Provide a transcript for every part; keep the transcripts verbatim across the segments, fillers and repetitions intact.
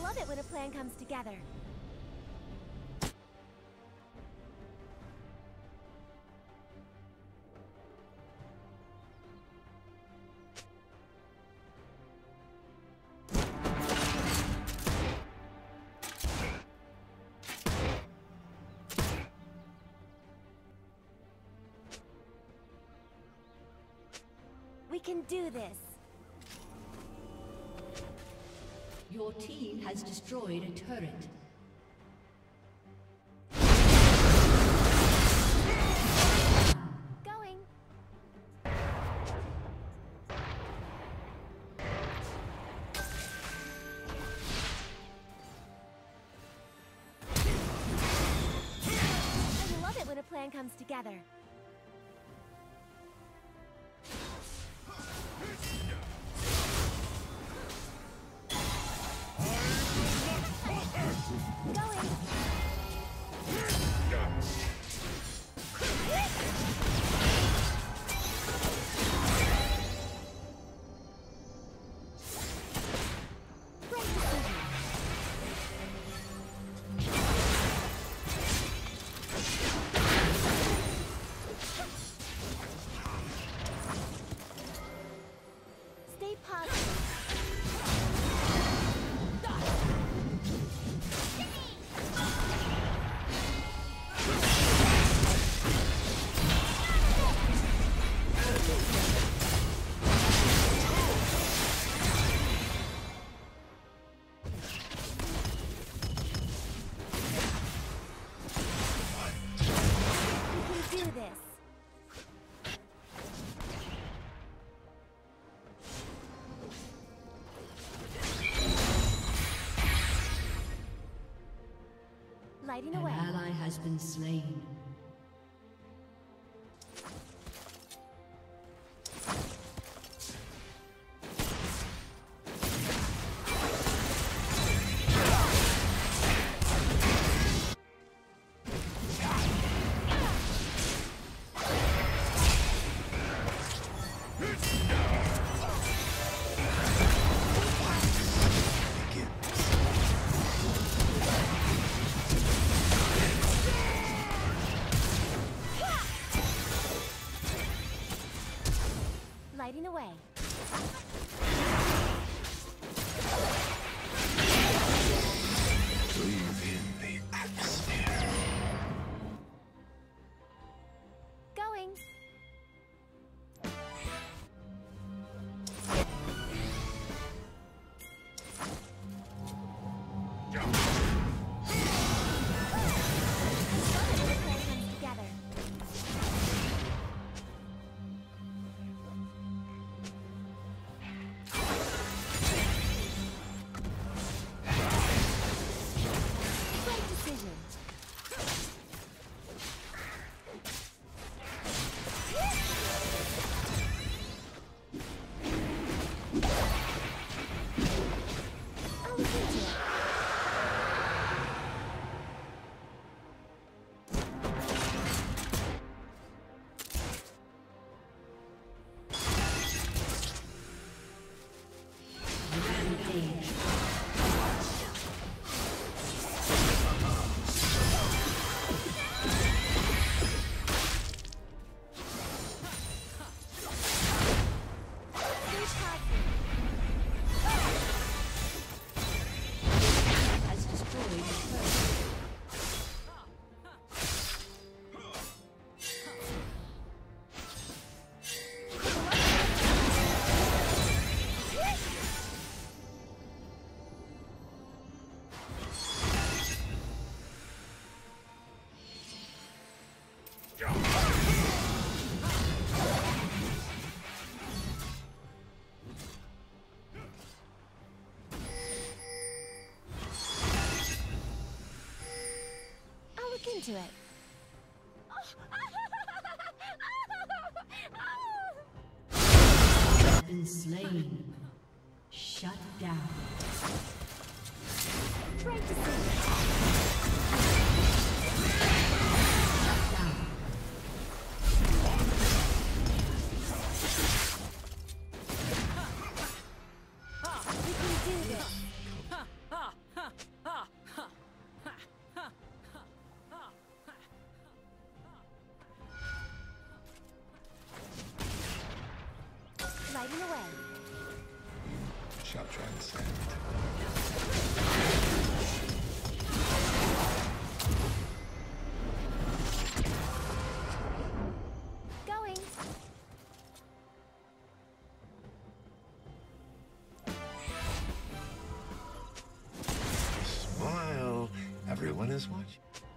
love it when a plan comes together. We can do this. Your team has destroyed a turret. Going. I love it when a plan comes together. Lighting An away. ally has been slain. Lighting away. Breathe in the atmosphere. Going. Into it. Been slain. Shut down. Great to see. Shut down. We can do this. consent. Going. Smile. Everyone is watching.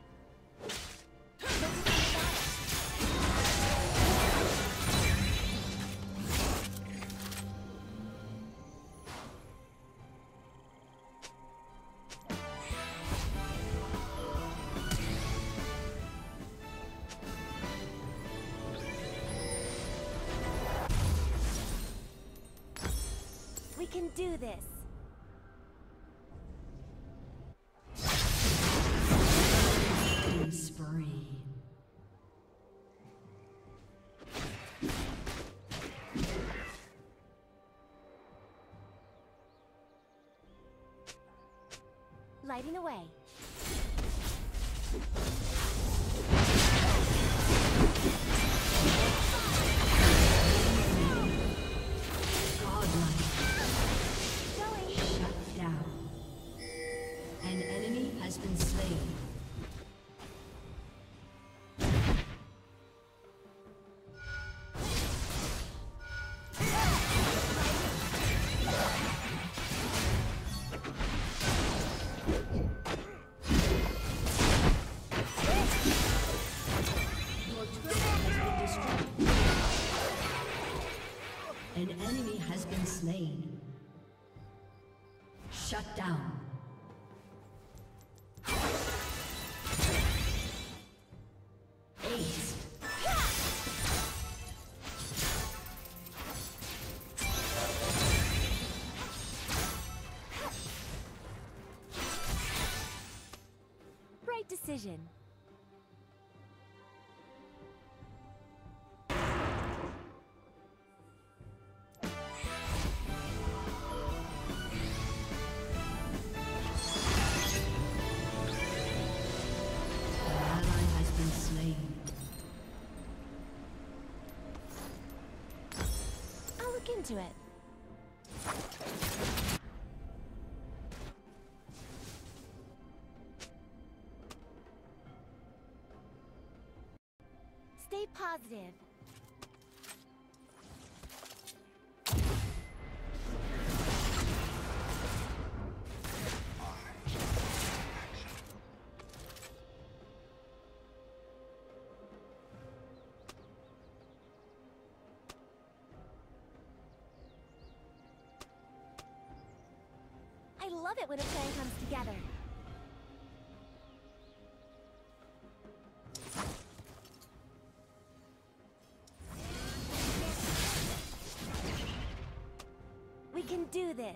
We can do this. Killing spree. Lighting away. Godlike. Going. Shut down. An enemy has been slain. Your turret has been destroyed. An enemy has been slain. Shut down. Ace. Right decision. An ally has been slain. I'll look into it. Stay positive. I love it when a plan comes together. We can do this.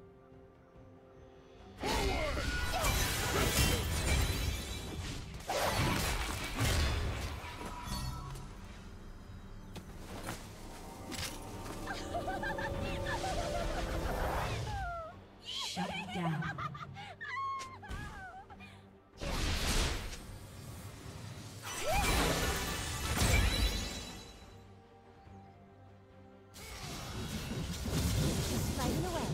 Shut down. Lighting away.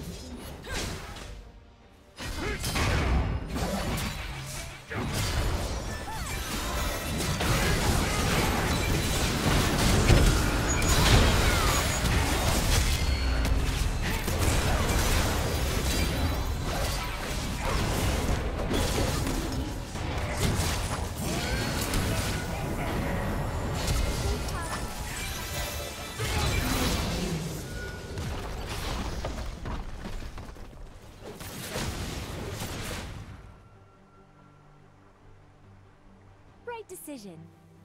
Right decision.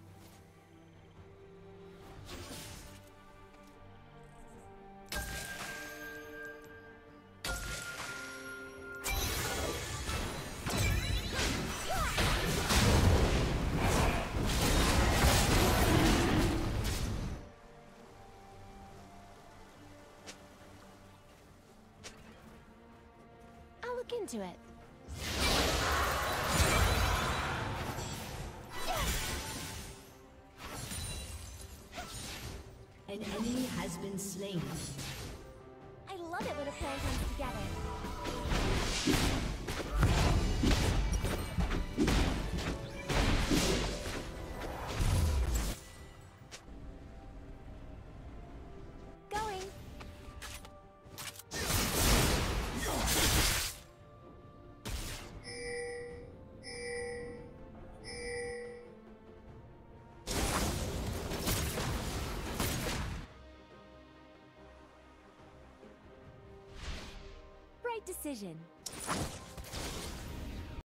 I'll look into it. An enemy has been slain. I love it when a plan comes together. Going. Right decision.